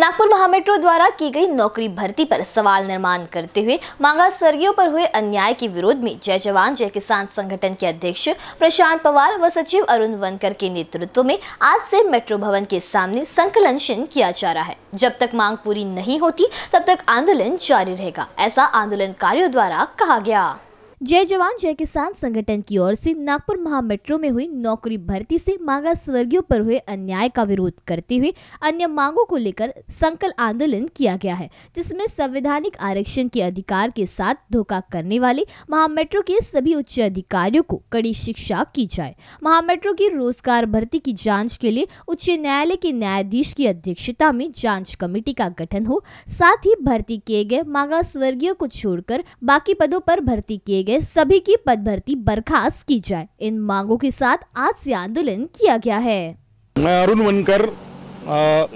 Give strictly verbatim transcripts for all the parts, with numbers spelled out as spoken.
नागपुर महामेट्रो द्वारा की गई नौकरी भर्ती पर सवाल निर्माण करते हुए मांगा स्वर्गीयों पर हुए अन्याय के विरोध में जय जवान जय किसान संगठन के अध्यक्ष प्रशांत पवार व सचिव अरुण वनकर के नेतृत्व में आज से मेट्रो भवन के सामने संकलन किया जा रहा है। जब तक मांग पूरी नहीं होती तब तक आंदोलन जारी रहेगा, ऐसा आंदोलनकारियों द्वारा कहा गया। जय जवान जय किसान संगठन की ओर से नागपुर महामेट्रो में हुई नौकरी भर्ती से मांगा स्वर्गीयों पर हुए अन्याय का विरोध करते हुए अन्य मांगों को लेकर संकल्प आंदोलन किया गया है, जिसमें संवैधानिक आरक्षण के अधिकार के साथ धोखा करने वाले महामेट्रो के सभी उच्च अधिकारियों को कड़ी शिक्षा की जाए। महामेट्रो की रोजगार भर्ती की जाँच के लिए उच्च न्यायालय के न्यायाधीश की अध्यक्षता में जाँच कमेटी का गठन हो, साथ ही भर्ती किए गए मांगा स्वर्गीयों को छोड़कर बाकी पदों पर भर्ती किए गए सभी की पद भर्ती बर्खास्त की जाए। इन मांगों के साथ आज से आंदोलन किया गया है। मैं अरुण वनकर आ,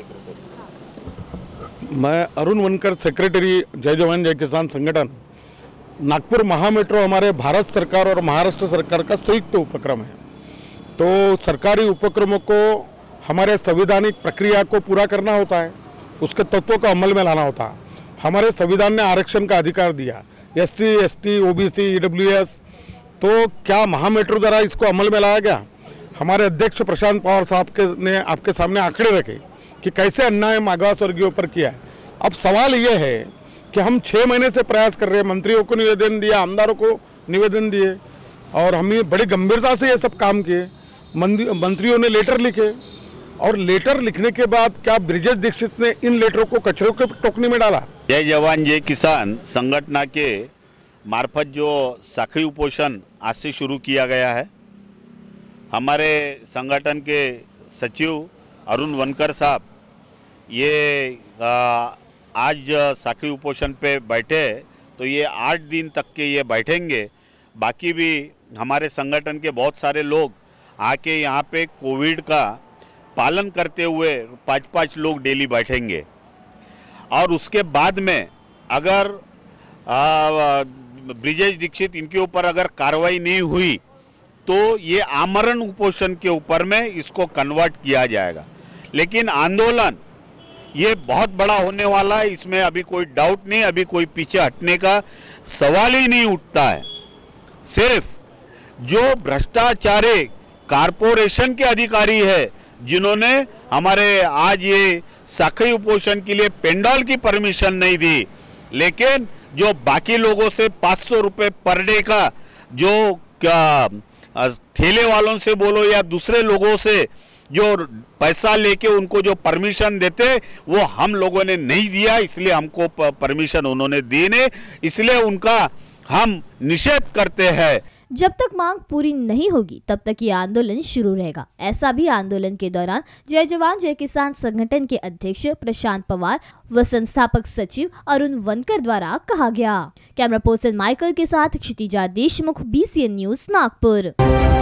मैं अरुण वनकर सेक्रेटरी जय जवान जय किसान संगठन। नागपुर महामेट्रो हमारे भारत सरकार और महाराष्ट्र सरकार का संयुक्त उपक्रम है। तो सरकारी उपक्रमों को हमारे संवैधानिक प्रक्रिया को पूरा करना होता है, उसके तत्वों को अमल में लाना होता है। हमारे संविधान ने आरक्षण का अधिकार दिया, S C S T O B C E W S, तो क्या महामेट्रो द्वारा इसको अमल में लाया गया? हमारे अध्यक्ष प्रशांत पवार साहब के ने आपके सामने आंकड़े रखे कि कैसे अन्याय मांगा स्वर्गीयों पर किया है। अब सवाल ये है कि हम छः महीने से प्रयास कर रहे हैं, मंत्रियों को निवेदन दिया, आमदारों को निवेदन दिए और हमने बड़ी गंभीरता से ये सब काम किए। मंत्रियों ने लेटर लिखे और लेटर लिखने के बाद क्या ब्रिजेश दीक्षित ने इन लेटरों को कचरों के टोकरी में डाला? जय जवान जय किसान संगठन के मार्फत जो साखी उपोषण आज से शुरू किया गया है, हमारे संगठन के सचिव अरुण वनकर साहब ये आ, आज साखी उपोषण पे बैठे, तो ये आठ दिन तक के ये बैठेंगे। बाकी भी हमारे संगठन के बहुत सारे लोग आके यहाँ पे कोविड का पालन करते हुए पाँच पाँच लोग डेली बैठेंगे और उसके बाद में अगर ब्रिजेश दीक्षित इनके ऊपर अगर कार्रवाई नहीं हुई तो ये आमरण उपोषण के ऊपर में इसको कन्वर्ट किया जाएगा। लेकिन आंदोलन ये बहुत बड़ा होने वाला है, इसमें अभी कोई डाउट नहीं, अभी कोई पीछे हटने का सवाल ही नहीं उठता है। सिर्फ जो भ्रष्टाचारी कारपोरेशन के अधिकारी है जिन्होंने हमारे आज ये साखी उपोषण के लिए पेंडॉल की परमिशन नहीं दी, लेकिन जो बाकी लोगों से पाँच सौ रुपये पर डे का जो क्या ठेले वालों से बोलो या दूसरे लोगों से जो पैसा लेके उनको जो परमिशन देते वो हम लोगों ने नहीं दिया, इसलिए हमको परमिशन उन्होंने दी नहीं, इसलिए उनका हम निषेध करते हैं। जब तक मांग पूरी नहीं होगी तब तक ये आंदोलन शुरू रहेगा, ऐसा भी आंदोलन के दौरान जय जवान जय किसान संगठन के अध्यक्ष प्रशांत पवार व संस्थापक सचिव अरुण वनकर द्वारा कहा गया। कैमरा पर्सन माइकल के साथ Kshitija Deshmukh, B C N news Nagpur.